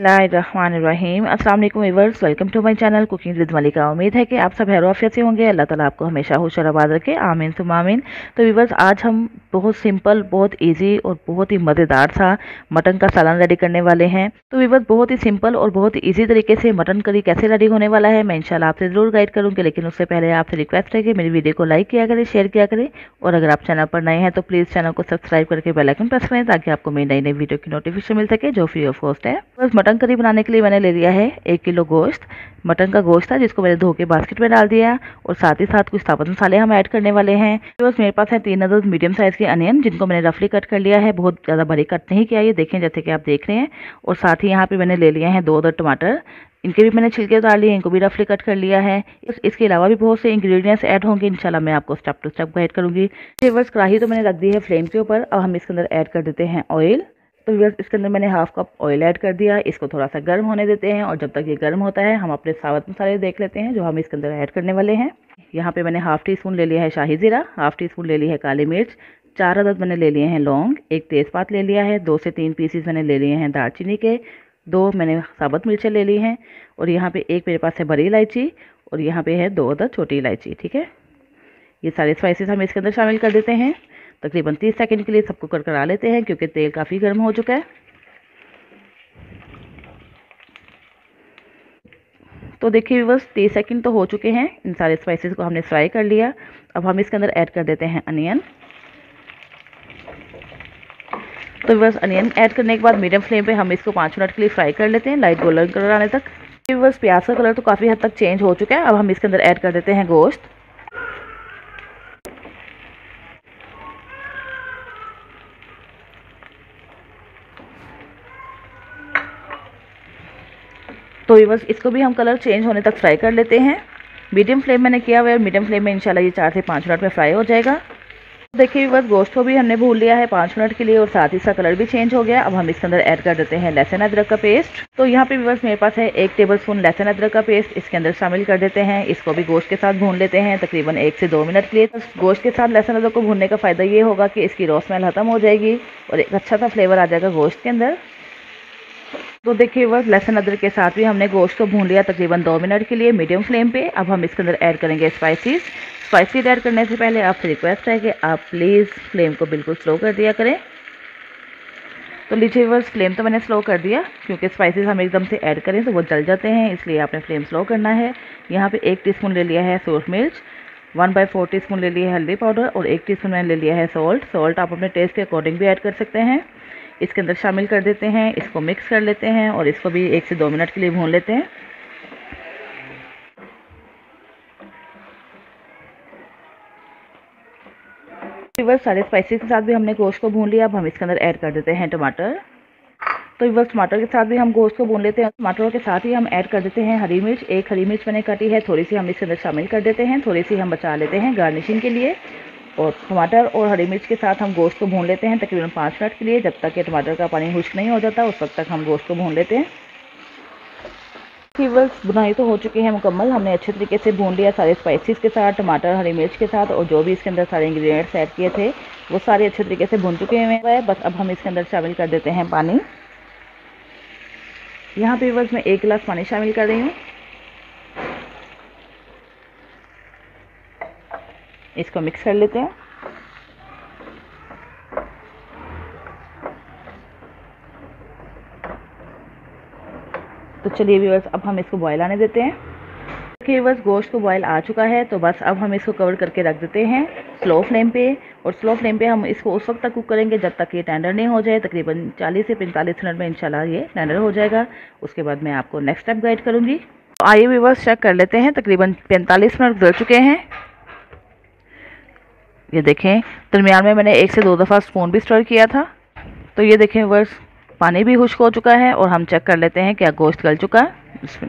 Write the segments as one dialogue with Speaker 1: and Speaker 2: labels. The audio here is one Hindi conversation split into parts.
Speaker 1: बिस्मिल्लाहिर्रहमानिर्रहीम। अस्सलाम वालेकुम viewers, welcome to my channel cooking with Malika. उम्मीद है कि आप सब खैर आफियत से होंगे। अल्लाह ताला आपको हमेशा खुश और आबाद रखे, आमीन सुम्मा आमीन। तो व्यूअर्स, आज हम बहुत सिंपल, बहुत इजी और बहुत ही मज़ेदार सा मटन का सालन रेडी करने वाले हैं। तो व्यूअर्स, बहुत ही सिंपल और बहुत ही ईजी तरीके से मटन करी कैसे रेडी होने वाला है मैं इंशाल्लाह आपसे ज़रूर गाइड करूँगी। लेकिन उससे पहले आपसे रिक्वेस्ट है कि मेरी वीडियो को लाइक किया करें, शेयर किया करें, और अगर आप चैनल पर नए हैं तो प्लीज़ चैनल को सब्सक्राइब करके बेल आइकन प्रेस करें ताकि आपको मेरी नई नई वीडियो की नोटिफिकेशन मिल सके जो फ्री ऑफ कॉस्ट है। बस मटन करी बनाने के लिए मैंने ले लिया है 1 किलो गोश्त। मटन का गोश्त था जिसको मैंने धो के बास्केट में डाल दिया, और साथ ही साथ कुछ साबुत मसाले हम ऐड करने वाले हैं। बस मेरे पास है 3 अदद मीडियम साइज़ के अनियन जिनको मैंने रफली कट कर लिया है, बहुत ज़्यादा बड़ी कट नहीं किया, ये देखें जैसे कि आप देख रहे हैं। और साथ ही यहाँ पे मैंने ले लिया है 2 अदद टमाटर, इनके भी मैंने छिलके उतार लिए, इनको भी रफली कट कर लिया है। इसके अलावा भी बहुत से इंग्रेडिएंट्स ऐड होंगे, इंशाल्लाह मैं आपको स्टेप टू स्टेप गाइड करूँगी। बस कढ़ाई तो मैंने रख दी है फ्लेम के ऊपर। अब हम इसके अंदर ऐड कर देते हैं ऑयल। तो बस इसके अंदर मैंने 1/2 कप ऑयल ऐड कर दिया, इसको थोड़ा सा गर्म होने देते हैं। और जब तक ये गर्म होता है हम अपने साबुत मसाले देख लेते हैं जो हम इसके अंदर ऐड करने वाले हैं। यहाँ पे मैंने 1/2 टीस्पून ले लिया है शाही ज़ीरा, 1/2 टीस्पून ले ली है काली मिर्च, 4 अदद मैंने ले लिए हैं लौंग, 1 तेज़पात ले लिया है, 2 से 3 पीसीस मैंने ले लिए हैं दालचीनी के, 2 मैंने साबुत मिर्चें ले ली हैं, और यहाँ पे 1 मेरे पास है बड़ी इलायची, और यहाँ पे है 2 अदद छोटी इलायची। ठीक है, ये सारे स्पाइसेस हम इसके अंदर शामिल कर देते हैं। तकरीबन 30 सेकंड के लिए सबको करकरा लेते हैं क्योंकि तेल काफ़ी गर्म हो चुका है। तो देखिए बस 30 सेकंड तो हो चुके हैं, इन सारे स्पाइसेस को हमने फ्राई कर लिया। अब हम इसके अंदर ऐड कर देते हैं अनियन। तो बस अनियन ऐड करने के बाद मीडियम फ्लेम पे हम इसको 5 मिनट के लिए फ्राई कर लेते हैं, लाइट गोल्डन कलर आने तक। बस प्याज का कलर तो काफ़ी हद तक चेंज हो चुका है। अब हम इसके अंदर ऐड कर देते हैं गोश्त। तो बस इसको भी हम कलर चेंज होने तक फ्राई कर लेते हैं। मीडियम फ्लेम मैंने किया हुआ है, मीडियम फ्लेम में इंशाल्लाह ये 4 से 5 मिनट में फ्राई हो जाएगा। देखिए बस गोश्त को भी हमने भून लिया है 5 मिनट के लिए, और साथ ही इसका कलर भी चेंज हो गया। अब हम इसके अंदर ऐड कर देते हैं लहसुन अदरक का पेस्ट। तो यहाँ पे बस मेरे पास है 1 टेबलस्पून लहसुन अदरक का पेस्ट, इसके अंदर शामिल कर देते हैं। इसको भी गोश्त के साथ भून लेते हैं तकरीबन 1 से 2 मिनट के लिए। गोश्त के साथ लहसुन अदरक को भूनने का फ़ायदा ये होगा कि इसकी रॉ स्मेल खत्म हो जाएगी और एक अच्छा सा फ्लेवर आ जाएगा गोश्त के अंदर। तो देखिए बस लहसुन अदरक के साथ भी हमने गोश्त को भून लिया तकरीबन 2 मिनट के लिए मीडियम फ्लेम पे। अब हम इसके अंदर ऐड करेंगे स्पाइसेस ऐड करने से पहले आपसे रिक्वेस्ट है कि आप प्लीज़ फ्लेम को बिल्कुल स्लो कर दिया करें। तो लीजिए बस फ्लेम तो मैंने स्लो कर दिया क्योंकि स्पाइसेस हम एकदम से ऐड करें तो वो जल जाते हैं, इसलिए आपने फ्लेम स्लो करना है। यहाँ पे 1 टीस्पून ले लिया है सूरज मिर्च, 1/4 टीस्पून ले लिया है हल्दी पाउडर, और 1 टीस्पून मैंने ले लिया है सॉल्ट आप अपने टेस्ट के अकॉर्डिंग भी ऐड कर सकते हैं। इसके अंदर शामिल कर देते हैं, इसको मिक्स कर लेते हैं और इसको भी 1 से 2 मिनट के लिए भून लेते हैं। बस सारे स्पाइसेस के साथ भी हमने गोश्त को भून लिया। अब हम इसके अंदर ऐड कर देते हैं टमाटर। तो बस टमाटर के साथ भी हम गोश्त को भून लेते हैं। टमाटरों के साथ ही हम ऐड कर देते हैं हरी मिर्च, 1 हरी मिर्च मैंने काटी है, थोड़ी सी हम इसके अंदर शामिल कर देते हैं, थोड़ी सी हम बचा लेते हैं गार्निशिंग के लिए। और टमाटर और हरी मिर्च के साथ हम गोश्त को भून लेते हैं तकरीबन 5 मिनट के लिए, जब तक कि टमाटर का पानी खुश्क नहीं हो जाता उस वक्त तक हम गोश्त को भून लेते हैं। बस बुनाई तो हो चुकी है मुकम्मल, हमने अच्छे तरीके से भून लिया सारे स्पाइसेस के साथ, टमाटर हरी मिर्च के साथ, और जो भी इसके अंदर सारे इंग्रेडिएंट्स ऐड किए थे वो सारे अच्छे तरीके से भून चुके हैं। बस अब हम इसके अंदर शामिल कर देते हैं पानी। यहाँ पे बस मैं 1 गिलास पानी शामिल कर रही हूँ। इसको मिक्स कर लेते हैं। तो चलिए व्यूअर्स, अब हम इसको बॉयल आने देते हैं। देखिए बस गोश्त को बॉयल आ चुका है, तो बस अब हम इसको कवर करके रख देते हैं स्लो फ्लेम पे। और स्लो फ्लेम पे हम इसको उस वक्त तक कुक करेंगे जब तक ये टेंडर नहीं हो जाए। तकरीबन 40 से 45 मिनट में इंशाल्लाह ये टेंडर हो जाएगा। उसके बाद मैं आपको नेक्स्ट स्टेप गाइड करूँगी। तो आइए व्यूअर्स चेक कर लेते हैं, तकरीबन 45 मिनट गुजर चुके हैं। ये देखें, दरमियान में मैंने 1 से 2 दफ़ा स्पून भी स्टर किया था। तो ये देखें व्यूअर्स, पानी भी खुश्क हो चुका है और हम चेक कर लेते हैं क्या गोश्त गल चुका है।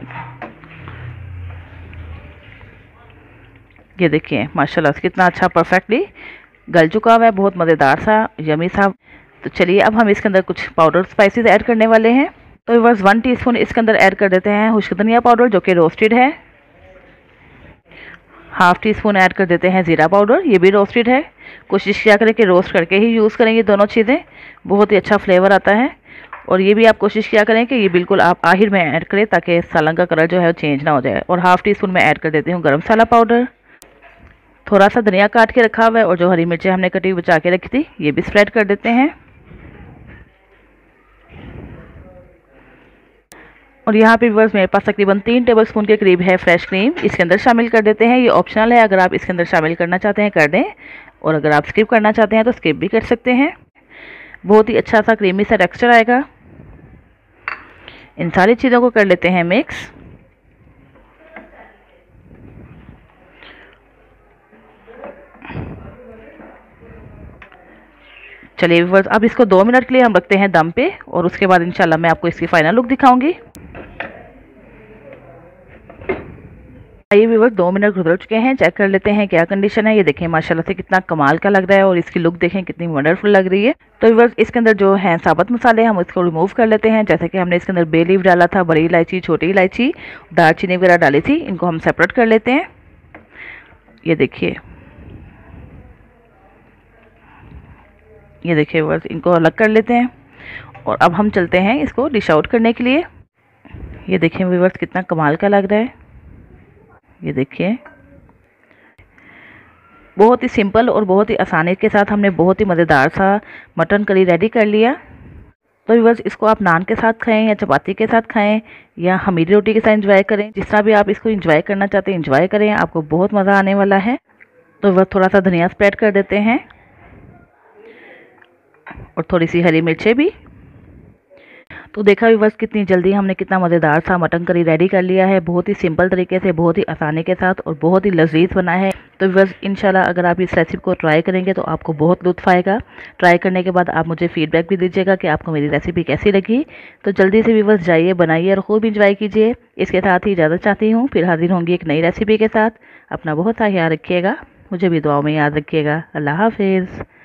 Speaker 1: ये देखिए माशाल्लाह कितना अच्छा परफेक्टली गल चुका हुआ है, बहुत मज़ेदार सा यमी सा। तो चलिए अब हम इसके अंदर कुछ पाउडर स्पाइसेस ऐड करने वाले हैं। तो बस 1 टीस्पून इसके अंदर ऐड कर देते हैं खुश्क धनिया पाउडर जो कि रोस्टेड है। 1/2 टीस्पून ऐड कर देते हैं ज़ीरा पाउडर, ये भी रोस्टेड है। कोशिश किया करें कि रोस्ट करके ही यूज़ करें, ये दोनों चीज़ें बहुत ही अच्छा फ्लेवर आता है। और ये भी आप कोशिश किया करें कि ये बिल्कुल आप आखिर में ऐड करें ताकि सालन का कलर जो है वो चेंज ना हो जाए। और हाफ़ टी स्पून मैं ऐड कर देती हूँ गरम मसाला पाउडर। थोड़ा सा धनिया काट के रखा हुआ है और जो हरी मिर्चें हमने कटी हुई बचा के रखी थी ये भी स्प्रेड कर देते हैं। और यहाँ पे व्यूअर्स मेरे पास तकरीबन 3 टेबलस्पून के करीब है फ्रेश क्रीम, इसके अंदर शामिल कर देते हैं। ये ऑप्शनल है, अगर आप इसके अंदर शामिल करना चाहते हैं कर दें, और अगर आप स्किप करना चाहते हैं तो स्किप भी कर सकते हैं। बहुत ही अच्छा सा क्रीमी सा टेक्सचर आएगा। इन सारी चीज़ों को कर लेते हैं मिक्स। चलिए व्यूअर्स, अब इसको 2 मिनट के लिए हम रखते हैं दम पे और उसके बाद इंशाल्लाह मैं आपको इसकी फाइनल लुक दिखाऊंगी। ये व्यूअर्स 2 मिनट गुजर चुके हैं, चेक कर लेते हैं क्या कंडीशन है। ये देखें माशाल्लाह से कितना कमाल का लग रहा है और इसकी लुक देखें कितनी वंडरफुल लग रही है। तो व्यूअर्स इसके अंदर जो है साबुत मसाले हम इसको रिमूव कर लेते हैं। जैसे कि हमने इसके अंदर बे लीफ डाला था, बड़ी इलायची, छोटी इलायची, दालचीनी वगैरह डाली थी, इनको हम सेपरेट कर लेते हैं। ये देखिए, ये देखिए व्यूअर्स, इनको अलग कर लेते हैं और अब हम चलते हैं इसको डिश आउट करने के लिए। ये देखिए व्यूअर्स कितना कमाल का लग रहा है। ये देखिए बहुत ही सिंपल और बहुत ही आसानी के साथ हमने बहुत ही मज़ेदार सा मटन करी रेडी कर लिया। तो व्यूअर्स इसको आप नान के साथ खाएं या चपाती के साथ खाएं या खमीरी रोटी के साथ एंजॉय करें, जिस तरह भी आप इसको एंजॉय करना चाहते हैं एंजॉय करें, आपको बहुत मज़ा आने वाला है। तो व्यूअर्स थोड़ा सा धनिया स्प्रेड कर देते हैं और थोड़ी सी हरी मिर्चें भी। तो देखा व्यूअर्स कितनी जल्दी हमने कितना मज़ेदार सा मटन करी रेडी कर लिया है, बहुत ही सिंपल तरीके से, बहुत ही आसानी के साथ और बहुत ही लजीज बना है। तो व्यूअर्स इंशाल्लाह अगर आप इस रेसिपी को ट्राई करेंगे तो आपको बहुत लुत्फ़ आएगा। ट्राई करने के बाद आप मुझे फीडबैक भी दीजिएगा कि आपको मेरी रेसिपी कैसी लगी। तो जल्दी से व्यूअर्स जाइए, बनाइए और खूब इंजॉय कीजिए। इसके साथ ही इजाज़त चाहती हूँ, फिर हाजिर होंगी एक नई रेसिपी के साथ। अपना बहुत सा ख्याल रखिएगा, मुझे भी दुआओं में याद रखिएगा। अल्लाह हाफिज़।